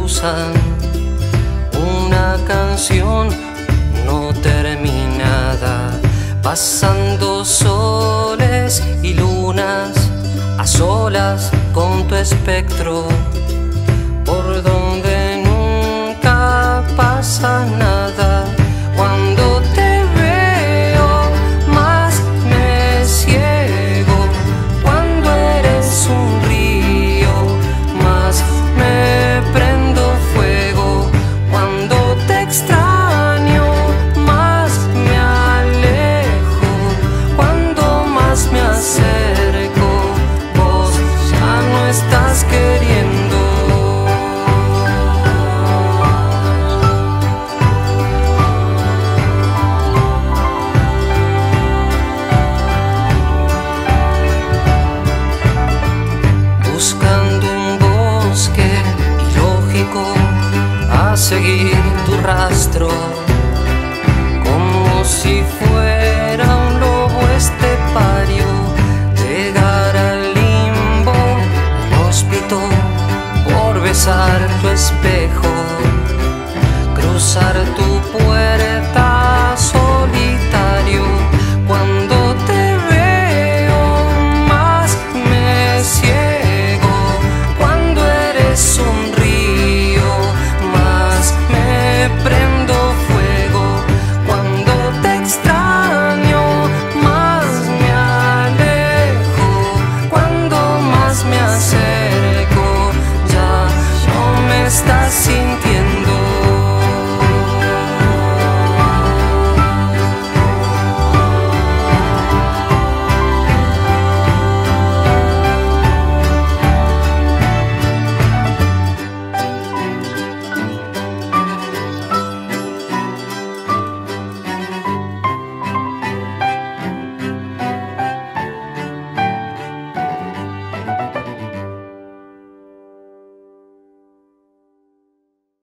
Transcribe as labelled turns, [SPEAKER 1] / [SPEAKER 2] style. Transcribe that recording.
[SPEAKER 1] cruzan una canción no terminada, pasando soles y lunas a solas con tu espectro, por donde nunca pasa nada. Cuando te veo más me ciego, cuando eres un río más me prendo fuego, cuando te extraño más me alejo, cuando más me acerco vos ya no estás queriendo. Buscando un bosque ilógico a seguir tu rastro.